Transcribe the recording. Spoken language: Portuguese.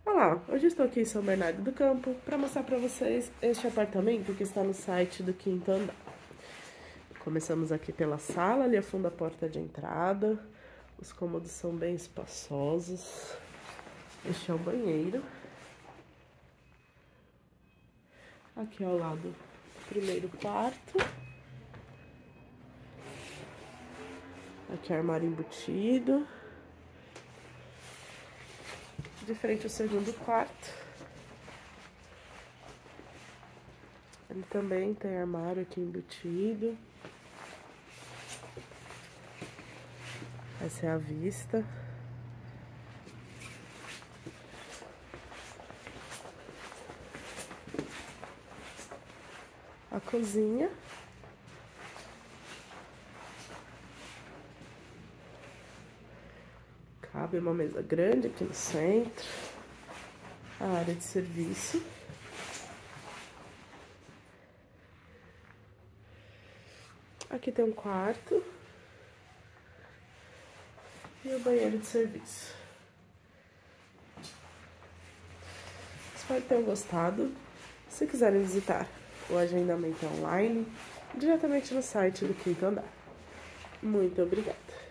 Olá, hoje estou aqui em São Bernardo do Campo para mostrar para vocês este apartamento que está no site do quinto andar. Começamos aqui pela sala, ali afunda a porta de entrada. Os cômodos são bem espaçosos. Este é o banheiro. Aqui ao lado, o primeiro quarto. Aqui armário embutido. De frente ao segundo quarto. Ele também tem armário aqui embutido. Essa é a vista. A cozinha. Cabe uma mesa grande aqui no centro. A área de serviço. Aqui tem um quarto. E o banheiro de serviço. Espero que tenham gostado. Se quiserem visitar o agendamento online, diretamente no site do quinto andar. Muito obrigada!